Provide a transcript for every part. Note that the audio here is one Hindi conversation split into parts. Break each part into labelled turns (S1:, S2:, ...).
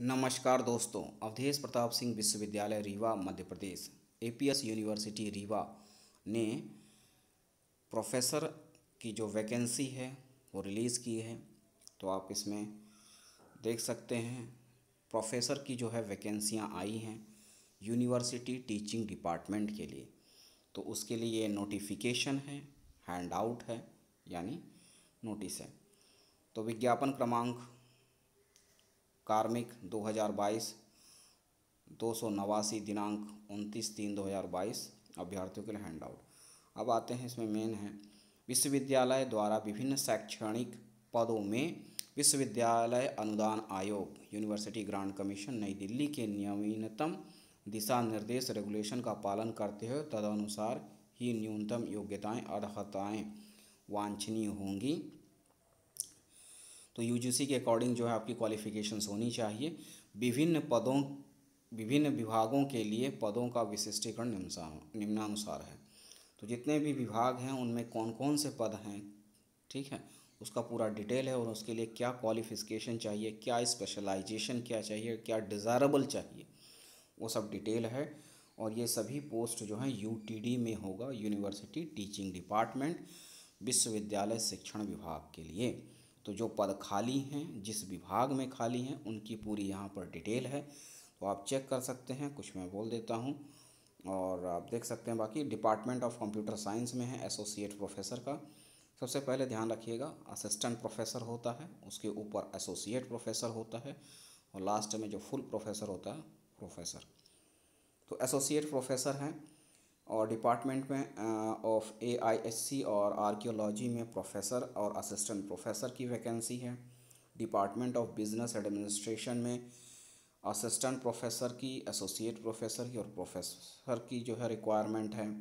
S1: नमस्कार दोस्तों, अवधेश प्रताप सिंह विश्वविद्यालय रीवा मध्य प्रदेश एपीएस यूनिवर्सिटी रीवा ने प्रोफेसर की जो वैकेंसी है वो रिलीज़ की है। तो आप इसमें देख सकते हैं प्रोफेसर की जो है वैकेंसियां आई हैं यूनिवर्सिटी टीचिंग डिपार्टमेंट के लिए। तो उसके लिए ये नोटिफिकेशन है, हैंड आउट है, यानी नोटिस है। तो विज्ञापन क्रमांक कार्मिक 2022 289 दिनांक 29/3/2022 अभ्यर्थियों के लिए हैंड आउट। अब आते हैं इसमें मेन है विश्वविद्यालय द्वारा विभिन्न शैक्षणिक पदों में विश्वविद्यालय अनुदान आयोग यूनिवर्सिटी ग्रांट कमीशन नई दिल्ली के नवीनतम दिशा निर्देश रेगुलेशन का पालन करते हुए तदनुसार ही न्यूनतम योग्यताएं अर्हताएं वांछनीय होंगी। तो यूजीसी के अकॉर्डिंग जो है आपकी क्वालिफ़िकेशंस होनी चाहिए। विभिन्न विभागों के लिए पदों का विशिष्टीकरण निम्नानुसार है। तो जितने भी विभाग हैं उनमें कौन कौन से पद हैं, ठीक है, उसका पूरा डिटेल है और उसके लिए क्या क्वालिफ़िकेशन चाहिए, क्या स्पेशलाइजेशन क्या चाहिए, क्या डिज़ायरेबल चाहिए, वो सब डिटेल है। और ये सभी पोस्ट जो हैं यूटीडी में होगा, यूनिवर्सिटी टीचिंग डिपार्टमेंट, विश्वविद्यालय शिक्षण विभाग के लिए। तो जो पद खाली हैं, जिस विभाग में खाली हैं, उनकी पूरी यहाँ पर डिटेल है, तो आप चेक कर सकते हैं। कुछ मैं बोल देता हूँ और आप देख सकते हैं। बाकी डिपार्टमेंट ऑफ कंप्यूटर साइंस में है एसोसिएट प्रोफेसर का। सबसे पहले ध्यान रखिएगा, असिस्टेंट प्रोफेसर होता है, उसके ऊपर एसोसिएट प्रोफेसर होता है और लास्ट में जो फुल प्रोफेसर होता है प्रोफेसर। तो एसोसिएट प्रोफेसर हैं। और डिपार्टमेंट में ऑफ एआईएससी और आर्कियोलॉजी में प्रोफेसर और असिस्टेंट प्रोफेसर की वैकेंसी है। डिपार्टमेंट ऑफ बिजनेस एडमिनिस्ट्रेशन में असिस्टेंट प्रोफेसर की, एसोसिएट प्रोफेसर की और प्रोफेसर की जो है रिक्वायरमेंट है।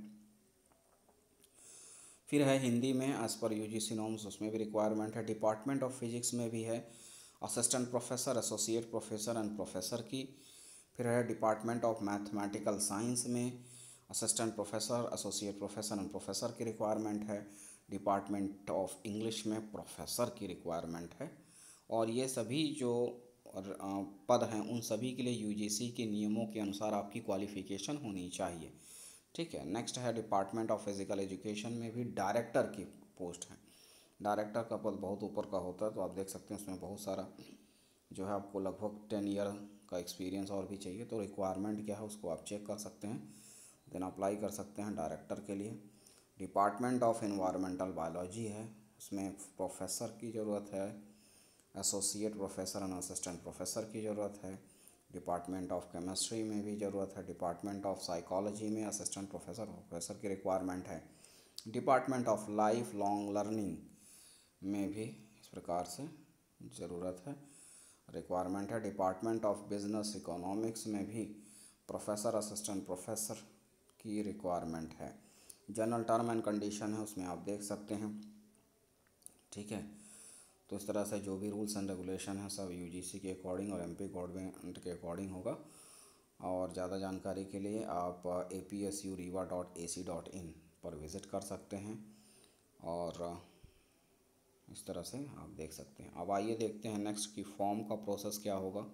S1: फिर है हिंदी में एज पर यूजीसी नॉर्म्स, उसमें भी रिक्वायरमेंट है। डिपार्टमेंट ऑफ फिजिक्स में भी है assistant professor, associate professor and professor की। फिर है डिपार्टमेंट ऑफ मैथमेटिकल साइंस में assistant professor, associate professor and professor की रिक्वायरमेंट है। डिपार्टमेंट ऑफ इंग्लिश में प्रोफेसर की रिक्वायरमेंट है। और ये सभी जो पद हैं उन सभी के लिए यूजीसी के नियमों के अनुसार आपकी क्वालिफ़िकेशन होनी चाहिए, ठीक है। नेक्स्ट है डिपार्टमेंट ऑफ फिजिकल एजुकेशन में भी डायरेक्टर की पोस्ट है। डायरेक्टर का पद बहुत ऊपर का होता है, तो आप देख सकते हैं उसमें बहुत सारा जो है आपको लगभग 10 ईयर का एक्सपीरियंस और भी चाहिए। तो रिक्वायरमेंट क्या है उसको आप चेक कर सकते हैं, देन अप्लाई कर सकते हैं डायरेक्टर के लिए। डिपार्टमेंट ऑफ एनवायरमेंटल बायोलॉजी है, उसमें प्रोफेसर की ज़रूरत है, associate professor and assistant professor की ज़रूरत है। डिपार्टमेंट ऑफ केमिस्ट्री में भी ज़रूरत है। डिपार्टमेंट ऑफ साइकोलॉजी में असिस्टेंट प्रोफेसर प्रोफेसर की रिक्वायरमेंट है। Department of life long learning में भी इस प्रकार से ज़रूरत है, रिक्वायरमेंट है। डिपार्टमेंट ऑफ बिजनेस इकोनॉमिक्स में भी प्रोफेसर, असिस्टेंट प्रोफेसर की रिक्वायरमेंट है। जनरल टर्म एंड कंडीशन है, उसमें आप देख सकते हैं, ठीक है। तो इस तरह से जो भी रूल्स एंड रेगुलेशन है सब यूजीसी के अकॉर्डिंग और एमपी गवर्नमेंट के अकॉर्डिंग होगा। और ज़्यादा जानकारी के लिए आप apsuriva.ac.in पर विज़िट कर सकते हैं और इस तरह से आप देख सकते हैं। अब आइए देखते हैं नेक्स्ट की फॉर्म का प्रोसेस क्या होगा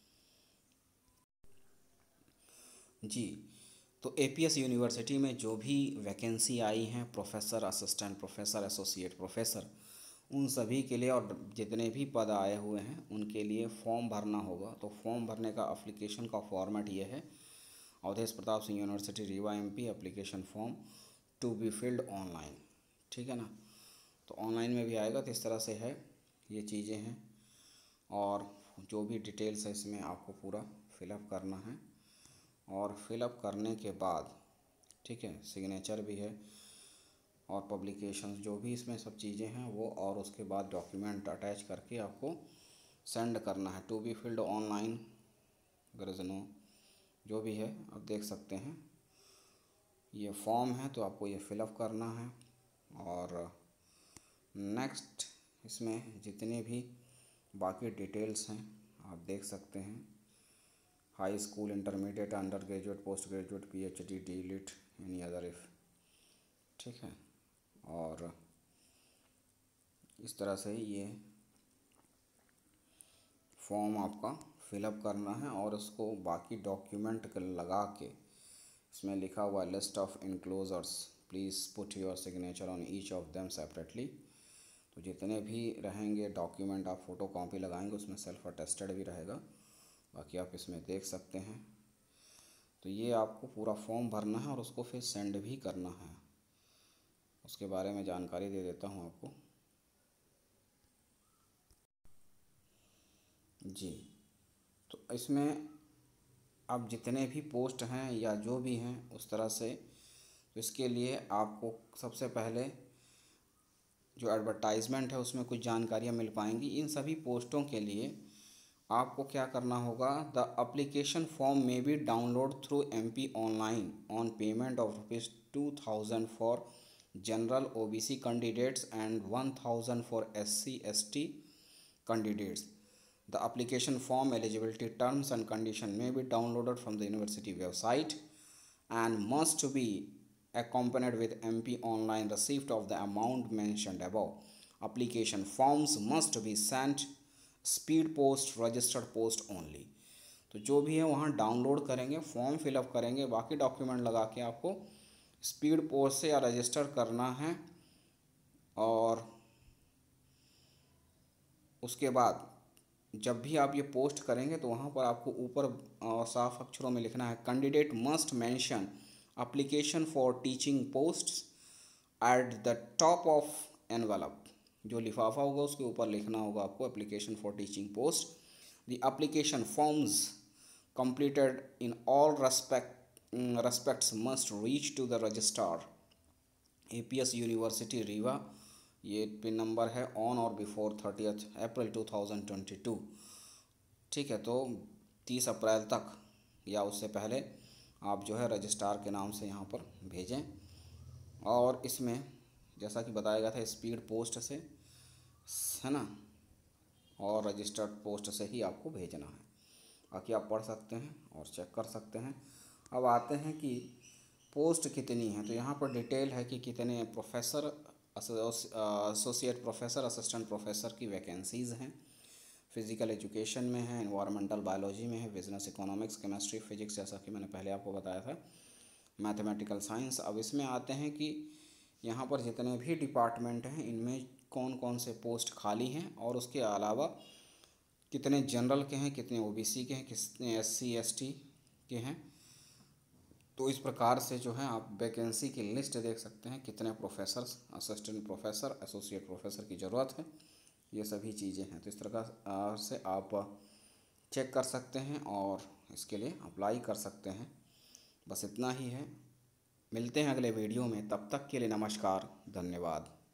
S1: जी। तो एपीएस यूनिवर्सिटी में जो भी वैकेंसी आई हैं professor, assistant professor, associate professor, उन सभी के लिए और जितने भी पद आए हुए हैं उनके लिए फॉर्म भरना होगा। तो फॉर्म भरने का एप्लीकेशन का फॉर्मेट ये है, Awadhesh Pratap Singh university Rewa MP application form to be filled online, ठीक है ना। तो ऑनलाइन में भी आएगा। तो इस तरह से है, ये चीज़ें हैं और जो भी डिटेल्स है इसमें आपको पूरा फिलअप करना है। और फिलअप करने के बाद, ठीक है, सिग्नेचर भी है और पब्लिकेशंस जो भी इसमें सब चीज़ें हैं वो, और उसके बाद डॉक्यूमेंट अटैच करके आपको सेंड करना है। टू बी फिल्ड ऑनलाइन गरजनो जो भी है आप देख सकते हैं, ये फॉर्म है तो आपको ये फिलअप करना है। और नेक्स्ट इसमें जितने भी बाकी डिटेल्स हैं आप देख सकते हैं, high school, intermediate, under graduate, post graduate, PhD, DLitt, any other if, ठीक है। और इस तरह से ये फॉर्म आपका फिलअप करना है और उसको बाकी डॉक्यूमेंट लगा के इसमें लिखा हुआ list of enclosures, please put your signature on each of them separately. तो जितने भी रहेंगे डॉक्यूमेंट आप फ़ोटो कॉपी लगाएंगे उसमें सेल्फ अटेस्टेड भी रहेगा, बाकी आप इसमें देख सकते हैं। तो ये आपको पूरा फॉर्म भरना है और उसको फिर सेंड भी करना है। उसके बारे में जानकारी दे देता हूँ आपको जी। तो इसमें अब जितने भी पोस्ट हैं या जो भी हैं उस तरह से, तो इसके लिए आपको सबसे पहले जो एडवर्टाइजमेंट है उसमें कुछ जानकारियाँ मिल पाएंगी। इन सभी पोस्टों के लिए आपको क्या करना होगा, the application form may be download through MP online on payment of ₹2000 for general OBC candidates and 1000 for SC/ST candidates. The application form eligibility terms and condition may be downloaded from the university website and must be accompanied with MP online receipt of the amount mentioned above. Application forms must be sent speed post, registered post only. तो जो भी है वहाँ डाउनलोड करेंगे, फॉर्म फिलअप करेंगे, बाकी डॉक्यूमेंट लगा के आपको स्पीड पोस्ट से या रजिस्टर करना है। और उसके बाद जब भी आप ये पोस्ट करेंगे तो वहाँ पर आपको ऊपर साफ अक्षरों में लिखना है, candidate must mention application for teaching posts at the top of envelope. जो लिफाफा होगा उसके ऊपर लिखना होगा आपको application for teaching post. The application forms completed in all respects must reach to the registrar APS university Rewa. ये पिन नंबर है ऑन और बिफोर 30 अप्रैल 2022। ठीक है, तो 30 अप्रैल तक या उससे पहले आप जो है रजिस्ट्रार के नाम से यहाँ पर भेजें। और इसमें जैसा कि बताया गया था स्पीड पोस्ट से है ना, और रजिस्टर्ड पोस्ट से ही आपको भेजना है। बाकी आप पढ़ सकते हैं और चेक कर सकते हैं। अब आते हैं कि पोस्ट कितनी है, तो यहाँ पर डिटेल है कि कितने professor, associate professor, assistant professor की वैकेंसीज़ हैं। फिज़िकल एजुकेशन में है, एनवायरमेंटल बायोलॉजी में है, बिजनेस इकोनॉमिक्स, केमिस्ट्री, फिजिक्स, जैसा कि मैंने पहले आपको बताया था, मैथमेटिकल साइंस। अब इसमें आते हैं कि यहाँ पर जितने भी डिपार्टमेंट हैं इनमें कौन कौन से पोस्ट खाली हैं और उसके अलावा कितने जनरल के हैं, कितने OBC के हैं, कितने SC/ST के हैं। तो इस प्रकार से जो है आप वैकेंसी की लिस्ट देख सकते हैं, कितने professors, assistant professor, associate professor की ज़रूरत है, ये सभी चीज़ें हैं। तो इस तरह से आप चेक कर सकते हैं और इसके लिए अप्लाई कर सकते हैं। बस इतना ही है, मिलते हैं अगले वीडियो में, तब तक के लिए नमस्कार, धन्यवाद।